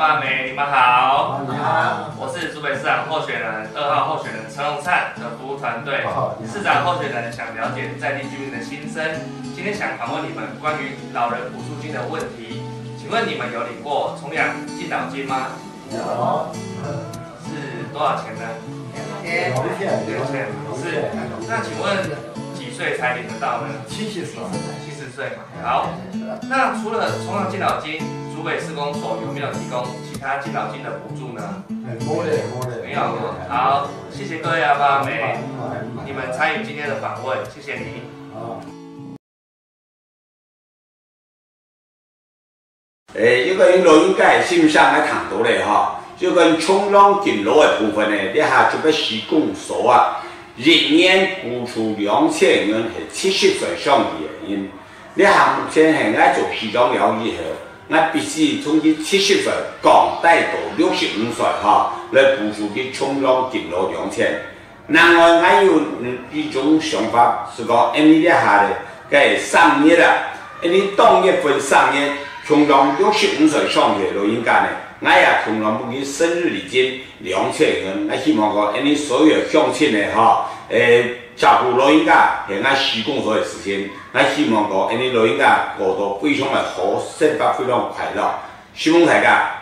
爸梅，你们好。 你好， 我是竹北市长候选人2号候选人陈荣灿的服务团队。市长候选人想了解在地居民的心声，今天想访问你们关于老人补助金的问题。请问你们有领过重养敬老金吗？ 有， 是多少钱呢？2千。是。那请问几岁才领得到呢 70岁 ？70岁嘛。好。那除了重养敬老金，竹北市公所有没有提供其他敬老金的补助呢？没有。好，谢谢各位阿爸阿梅，你们参与今天的访问，谢谢你。 一个老人家心上来谈到嘞哈，就跟重养敬老的部分呢，你下这个市公所啊，一年补助2000元是70岁上的人，你下目前係愛做市長了以後，我必須從佢70歲降低到65歲哈，來補助佢重養敬老2000。另外，我有一種想法是講，你呢下咧，嘅3月啦，你當月份3月。重養65歲上嘅老人家呢，我也重養佢生日禮金2000元。我希望講，你所有鄉親呢，哈，照顧老人家係我市公所嘅事情。我希望講，你老人家過到非常嘅好，生活非常快樂。希望大家